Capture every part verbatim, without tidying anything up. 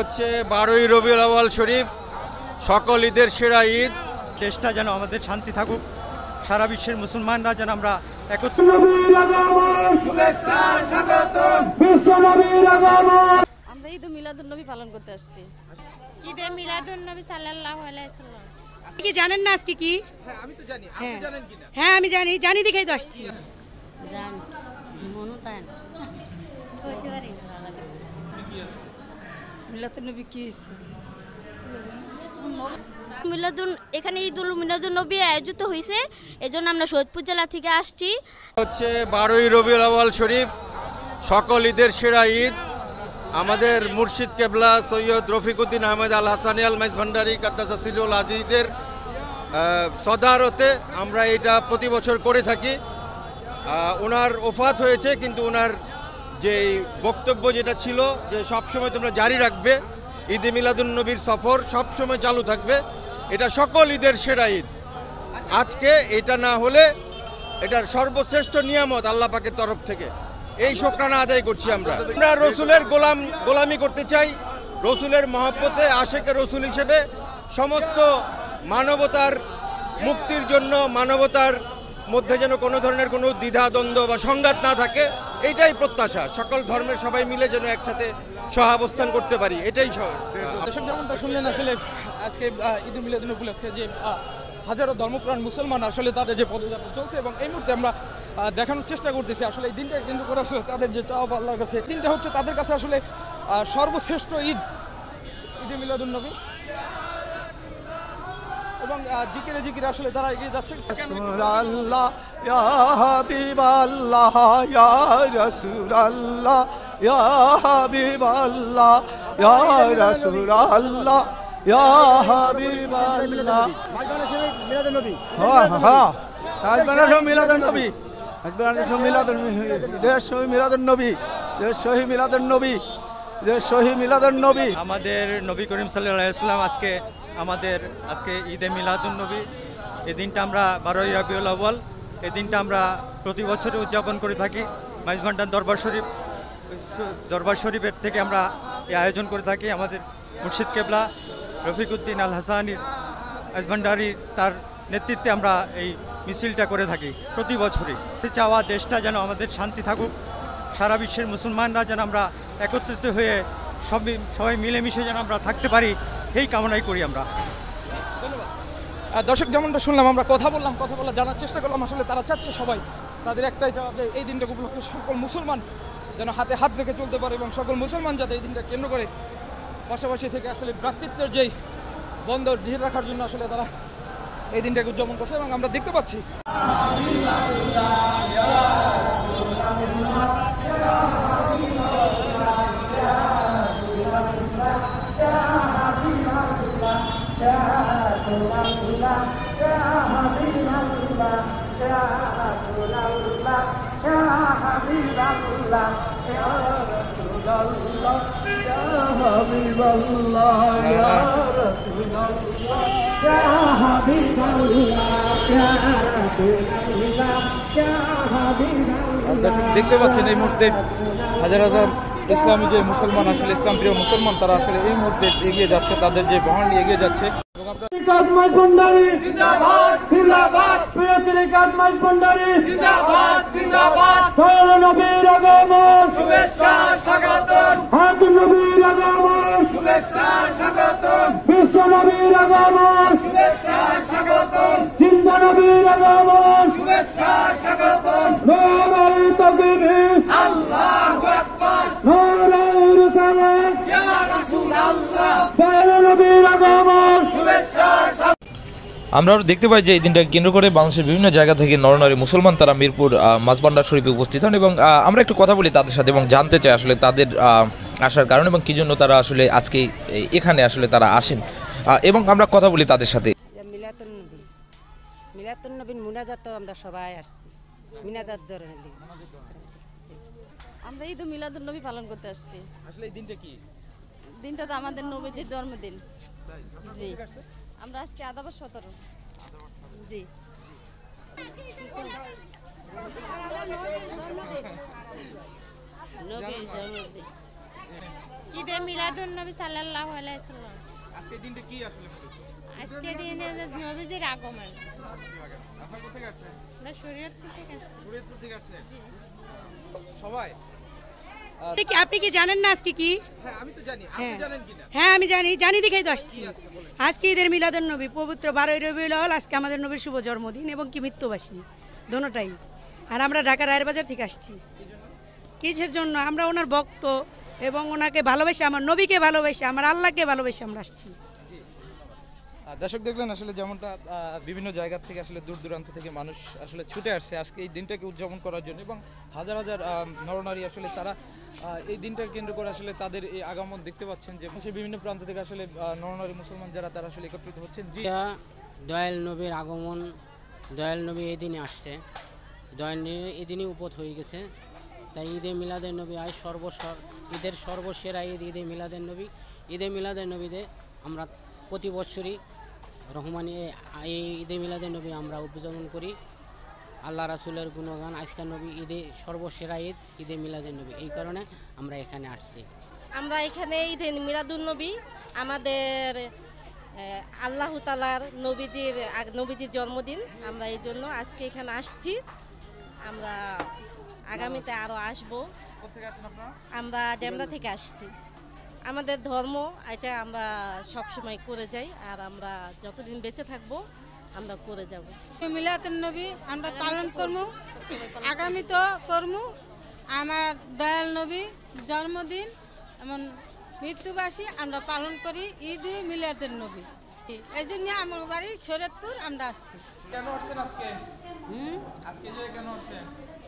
হচ্ছে বারোই রবিউল আউয়াল শরীফ, সকল ঈদের সেরা ঈদ। দেশটা যেন আমাদের শান্তি থাকুক, সারা বিশ্বের মুসলমানরা যেন আমরা একত্র। আমরা ঈদ মিলাদুন নবী পালন করতে আসছি। ঈদে মিলাদুন নবী সাল্লাল্লাহু আলাইহি ওয়াসাল্লাম। কি জানেন না আজকে কি? হ্যাঁ আমি তো জানি, আপনি জানেন কিনা? হ্যাঁ আমি জানি, জানি দেখেই তো আসছি। জান মনু তান কইতে পারি না আলাদা। মিলাদুন নবী কি হইছে? মিলাদুন এখানে ঈদুল মিলাদুন নবী আয়োজিত হয়েছে, এজন্য আমরা সৈয়দপুর জেলা থেকে আসছি। হচ্ছে বারোই রবিউল আউয়াল শরীফ, সকল ঈদের সেরা ঈদ। আমাদের মুর্শিদ কেবলা সৈয়দ রফিকুদ্দিন আহমেদ আল হাসানি আল মাইজ ভান্ডারী কাদ্দাসা সিরুল আজিজের সদারতে আমরা এটা প্রতি বছর করে থাকি। ওনার ওফাত হয়েছে, কিন্তু ওনার যে বক্তব্য যেটা ছিল যে সবসময় তোমরা জারি রাখবে, ঈদে মিলাদুন নবীর সফর সবসময় চালু থাকবে, এটা সকল ঈদের সেরা ঈদ। আজকে এটা না হলে এটার সর্বশ্রেষ্ঠ নিয়ামত আল্লাহ পাকের তরফ থেকে, এই শুকরানা আদায় করছি আমরা। আমরা রসুলের গোলাম গোলামি করতে চাই, রসুলের মহব্বতে আশেকে রসুল হিসেবে সমস্ত মানবতার মুক্তির জন্য, মানবতার মধ্যে যেন কোনো ধরনের কোনো দ্বিধাদ্বন্দ্ব বা সংঘাত না থাকে, এইটাই প্রত্যাশা। সকল ধর্মের সবাই মিলে যেন একসাথে সহাবস্থান করতে পারি, এটাই। দর্শক যেমনটা শুনলেন, আসলে আজকে ঈদ মিলাদুন উপলক্ষে যে হাজারো ধর্মপ্রাণ মুসলমান আসলে তাদের যে পদযাত্রা চলছে, এবং এই মুহূর্তে আমরা দেখানোর চেষ্টা করতেছি আসলে এই দিনটা কেন্দ্র করে আসলে তাদের যে চাওয়া আল্লাহর কাছে, দিনটা হচ্ছে তাদের কাছে আসলে সর্বশ্রেষ্ঠ ঈদ, ঈদে মিলাদুন নবী। এবং জিকিরে জিকিরে আসলে তারা এগিয়ে যাচ্ছে। রাসূলুল্লাহ ইয়া হাবিবাল্লাহ ইয়া রাসূলুল্লাহ ইয়া হাবিবাল্লাহ ইয়া রাসূলুল্লাহ ইয়া হাবিবাল্লাহ। মাইজবান্ডার শরীফ মিলাদুন নবী। হ্যাঁ হ্যাঁ মাইজবান্ডার শরীফ মিলাদুন নবী, মাইজবান্ডার শরীফ মিলাদুন নবী, দেশ শহীদ মিলাদুন নবী, দেশ শহীদ মিলাদুন নবী, দেশ শহীদ মিলাদুন নবী। আমাদের নবী করিম সাল্লাল্লাহু আলাইহি ওয়াসাল্লাম আজকে আমাদের আজকে ঈদে মিলাদুন নবী, এই দিনটা আমরা বারোই রবিউল আউয়াল, এই দিনটা আমরা প্রতি বছরই উদযাপন করে থাকি। মাইজভান্ডার দরবার শরীফ দরবার শরীফের থেকে আমরা এই আয়োজন করে থাকি। আমাদের মুর্শিদ কেবলা রফিকুদ্দিন আল হাসানি মাইজভান্ডারি, তার নেতৃত্বে আমরা এই মিছিলটা করে থাকি প্রতি বছরই। চাওয়া দেশটা যেন আমাদের শান্তি থাকুক, সারা বিশ্বের মুসলমানরা যেন আমরা একত্রিত হয়ে সবই সবাই মিলেমিশে যেন আমরা থাকতে পারি, এই কামনাই করি আমরা। ধন্যবাদ। দর্শক যেমনটা শুনলাম, আমরা কথা বললাম, কথা বলে জানার চেষ্টা করলাম আসলে তারা চাচ্ছে, সবাই তাদের একটাই চাওয়া যে এই দিনটা উপলক্ষে সকল মুসলমান যেন হাতে হাত রেখে চলতে পারে, এবং সকল মুসলমান যাতে এই দিনটা কেন্দ্র করে পাশাপাশি থেকে আসলে ভ্রাতৃত্বের যেই বন্ধন ধীর রাখার জন্য আসলে তারা এই দিনটাকে উদযাপন করছে। এবং আমরা দেখতে পাচ্ছি দেখতে পাচ্ছেন এই মুহূর্তে হাজার হাজার ইসলামী যে মুসলমান, আসলে ইসলাম প্রিয় মুসলমান, তারা আসলে এই মুহূর্তে এগিয়ে যাচ্ছে, তাদের যে বহন নিয়ে এগিয়ে যাচ্ছে। আমরা দেখতে পাই যে এই দিনটাকে কেন্দ্র করে বাংলাদেশের বিভিন্ন জায়গা থেকে নরনারী মুসলমান তারা মিরপুর মাঝভান্ডার শরীফে উপস্থিত হন, এবং আমরা একটু কথা বলি তাদের সাথে এবং জানতে চাই আসলে তাদের আসার কারণ এবং কি জন্য তারা আসলে আজকে এখানে আসলে তারা আসেন, এবং আমরা কথা বলি তাদের সাথে। মিলাদুন নবী, মিলাদুন নবীর মুনাজাত আমরা সবাই আসছি, মিনাজাত জরুরি। আমরা ঈদ মিলাদুন নবী পালন করতে আসছি। আসলে এই দিনটা কি? দিনটা তো আমাদের নবীজির জন্মদিন। জি, আমরা আসছি আদাবর সতেরো। জি, নবীর জন্মদিন। ঈদে মিলাদুন নবী সাল্লাল্লাহু আলাইহি সাল্লাম। আজকে এই দিনটা কি আসলে মূলত? আজকে দিনে যে নবীজির আগমন। আপনার কোথায় আসছেন? আমরা শরীয়তপুর থেকে আসছি। শরীয়তপুর থেকে আসছেন সবাই? আপনি কি আপনি কি জানেন না আজকে কি? হ্যাঁ আমি তো জানি, আপনি জানেন কিনা? হ্যাঁ আমি জানি, জানি দেখেই তো আসছি। আজকে ঈদের মিলাদুন নবী, পবিত্র বারোই রবিউল আউয়াল, আজকে আমাদের নবীর শুভ জন্মদিন এবং কি মৃত্যুবাসী দোনোটাই। আর আমরা ঢাকা রায়ের বাজার থেকে আসছি। কিসের জন্য? আমরা ওনার ভক্ত এবং ওনাকে ভালোবেসে, আমার নবীকে ভালোবেসে, আমার আল্লাহকে ভালোবেসে আমরা আসছি। আহ, দর্শক দেখলেন আসলে যেমনটা আহ, বিভিন্ন জায়গা থেকে আসলে দূর দূরান্ত থেকে মানুষ আসলে ছুটে আসছে আজকে এই দিনটাকে উদযাপন করার জন্য, এবং হাজার হাজার আহ, নরনারী আসলে তারা আহ, এই দিনটাকে কেন্দ্র করে আসলে তাদের এই আগমন দেখতে পাচ্ছেন যে সে বিভিন্ন প্রান্ত থেকে আসলে আহ, নরনারী মুসলমান যারা তারা আসলে একত্রিত হচ্ছেন। জি এটা দয়াল নবীর আগমন, দয়াল নবী এই দিনে আসছে, দয়াল নবী এই দিনই উপস্থিত হয়ে গেছে। তাই ঈদে মিলাদের নবী আজ সর্বসর ঈদের সর্বসেরা ঈদ ঈদে মিলাদের নবী। ঈদে মিলাদের নবীতে আমরা প্রতি বছরই রহমানি এই ঈদে মিলাদের নবী আমরা উদযাপন করি। আল্লাহ রাসূলের গুণগান, আজকের নবী ঈদে সর্বসেরা ঈদ ঈদে মিলাদের নবী, এই কারণে আমরা এখানে আসছি। আমরা এখানে ঈদে মিলাদুন নবী, আমাদের আল্লাহ তাআলার নবীজির নবীজির জন্মদিন, আমরা এই জন্য আজকে এখানে আসছি। আমরা আগামীতে আরও আসবো। কোথা আসেন আপনারা? আমরা ডেমরা থেকে আসছি। আমাদের ধর্ম এটা আমরা সবসময় করে যাই, আর আমরা যতদিন বেঁচে থাকবো আমরা করে যাব। মিলাদুন নবী আমরা পালন করবো, আগামী তো করবো। আমার দয়াল নবী জন্মদিন এমন মৃত্যুবাসী আমরা পালন করি ঈদ মিলাদুন নবী। এই জন্য আমার বাড়ি শরীয়তপুর, আমরা আসছি। কেন আসছেন আজকে? হুম আজকে যে কেন আসছেন?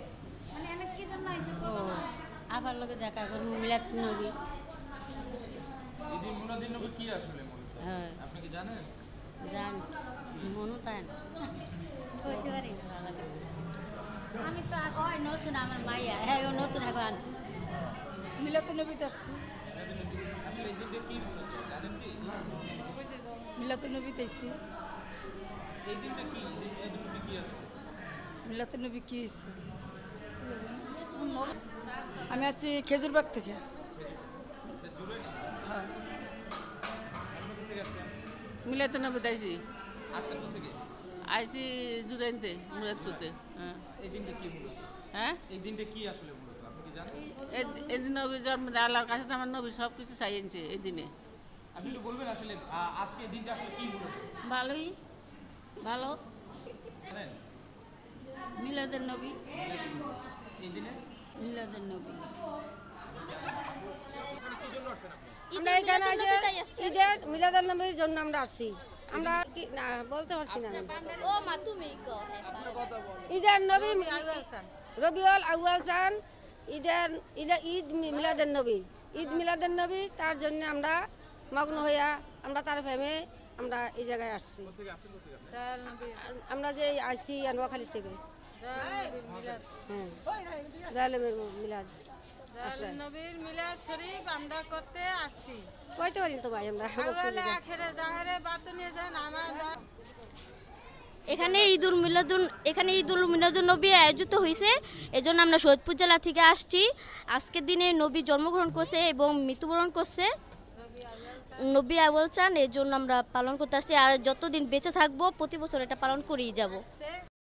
আবার লোকে দেখা করবো মিলাদুন নবী। ঈদে মিলাদুন নবী কি আসলে মূলত? হ্যাঁ আপনি কি জানেন? জান মনু তাই কইতে পারি না ভালো করে। আমি তো ওই নতুন আমার মাইয়া, হ্যাঁ ও নতুন এখন আনছি মিলাদুন নবী আসছি। আসলে এই দিনটা কি মূলত জানেন কি? মিলাদুন নবী তাইছি। এই দিনটা কি? ঈদে মিলাদুন নবী কি আসলে? মিলাদুন নবী কি হয়েছে? আমি আসছি খেজুরবাগ থেকে। হ্যাঁ মিলাদুন নবী তাইছি, আসছেন কোথা থেকে? আইসি জুরাইনতে মুরাদপুরতে। হ্যাঁ এই দিনটা কি মূলত? হ্যাঁ এই দিনটা কি আসলে মূলত আপনি কি জানেন? এই দিন নবীর জন্মদিন, আল্লাহর কাছে তো আমার নবী সব কিছু চাইছে এই দিনে। আপনি একটু বলবেন আসলে আহ, আজকে এই দিনটা আসলে কি মূলত ভালোই ভালো জানেন? মিলাদুন নবী, এই দিনে মিলাদুন নবী। আমরা এখানে ঈদের মিলাদুন নবীর জন্য আমরা আসছি। আমরা কি না বলতে পারছি না। ও মা তুমি কো ঈদের নবী রবিউল আউয়াল চান, ঈদের ঈদ মিলাদুন নবী, ঈদ মিলাদুন নবী, তার জন্য আমরা মগ্ন হইয়া আমরা তার ফেমে আমরা এই জায়গায় আসছি। আমরা যে আসছি নোয়াখালী থেকে। হ্যাঁ দয়াল নবীর মিলাদ নবীর মিলাদ শরীফ আমরা করতে আসছি। কইতে পারি তো ভাই আমরা। আখেরে জাহেরে বাতুনে যান আমার। এখানে ঈদুল মিলাদুন এখানে ঈদুল মিলাদুন নবী আয়োজিত হয়েছে, এজন্য আমরা সৈয়দপুর জেলা থেকে আসছি। আজকের দিনে নবী জন্মগ্রহণ করছে এবং মৃত্যুবরণ করছে, নবী আউয়াল চান, এই জন্য আমরা পালন করতে আসছি। আর যতদিন বেঁচে থাকবো প্রতি বছর এটা পালন করেই যাব।